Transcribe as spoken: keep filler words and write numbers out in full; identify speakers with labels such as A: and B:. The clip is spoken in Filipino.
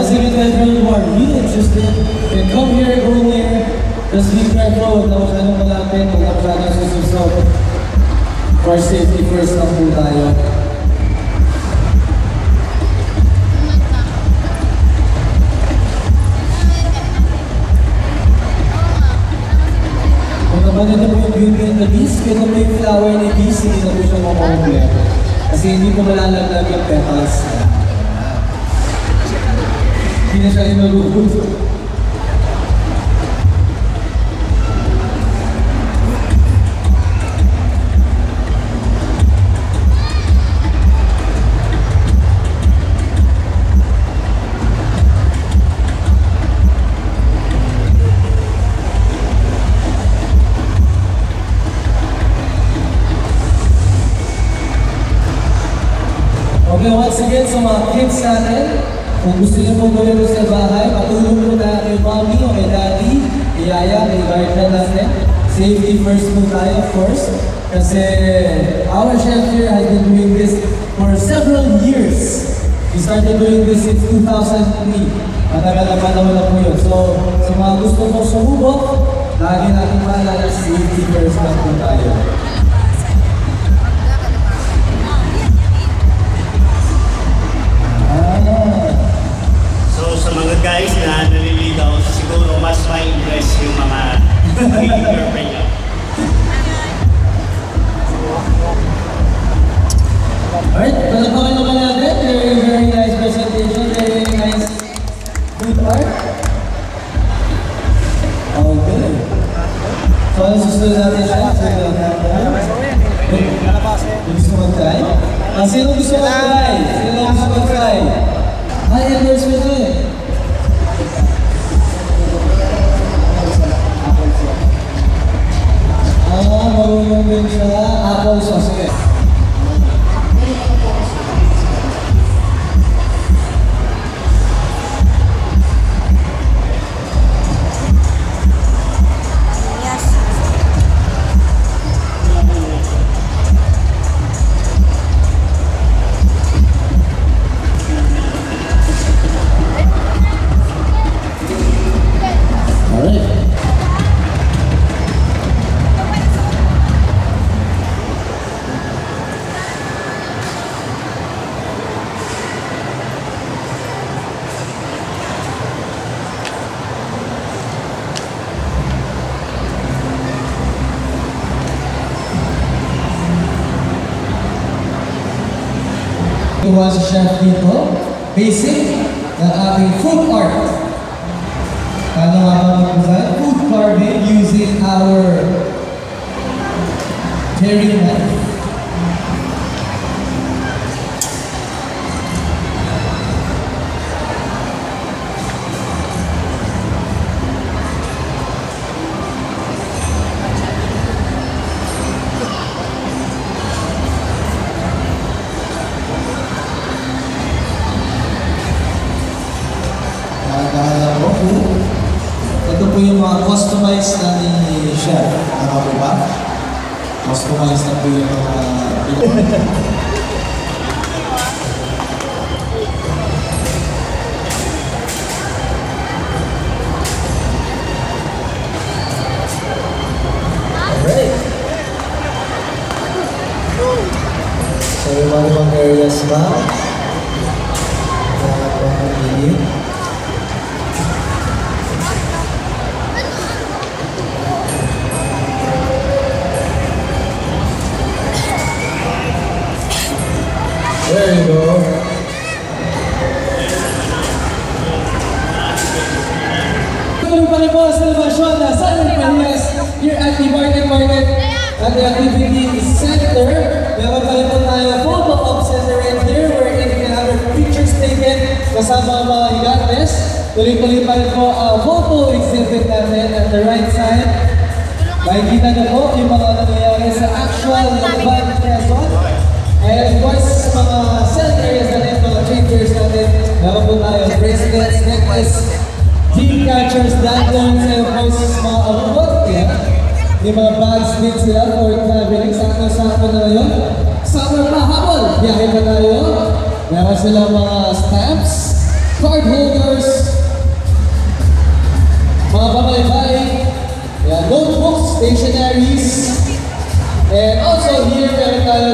A: once again, guys, who are really interested, you can come here, go there, just be careful, huwag na masyadong malapit, huwag na masyadong sususok. For safety first lang po tayo. Kung naman ito po yung beauty and the beast, kung naman yung flower ni beast, hindi na po siya makakompleto. Kasi hindi po malalaglag yung petals. Hindi na siya inalubos. Okay, once again, sa mga kids natin, kung gusto niyo pong gawin sa bahay, patulong po tayo kay mommy o kay daddy, kay yaya, kay guardian natin. Safety first po tayo, of course. Kasi our chef here has been doing this for several years. We started doing this in two thousand three. Matagal na panahon na po yun. So, sa mga gusto mong sumubok, lagi natin maalala, safety first lang po tayo.
B: So sa mga guys na naliligaw, siguro mas may impress yung mga magiging girlfriend nyo.
A: Alright, palapakan naman natin. Very, very nice presentation. Very nice food art. Okay. So ano susunod natin siya? Gusto mag-try? Ah, sino gusto mag-try? Sino gusto mag-try? Ay, endorsement ko eh. Ah, marunong din siya. Apple sauce. Sige. Gawa si chef dito, basic ng ating food art. Paano nga ba mag-design? Food carving using our paring knife. Ito po yung mga customized na ni chef. Ano po ba? Customized na po yung mga... Alright. So yung mga ibang areas ba? Kaya po ang pagiging. There you go. Welcome pa rin po sa celebration na San Andreas here at the Market Market at the Activity Center. Meron pa rin po tayo photo op center right here wherein you can have your pictures taken kasama ang mga higantes. Tuloy-tuloy pa rin po ang photo exhibit natin at the right side. Makikita na po yung mga nangyayari sa actual Laban Quezon. And of course, sa mga sell areas natin, mga changers natin, meron po tayo bracelets, necklace, dream catchers, danglers, and of course, mga abot. Yung mga bags din sila for traveling. Sakto-sakto na ngayon. Summer pa habol, biyahe pa tayo. Meron silang mga stamps. card holders, mga pamaybay, yeah, notebooks, stationaries, and also here meron tayo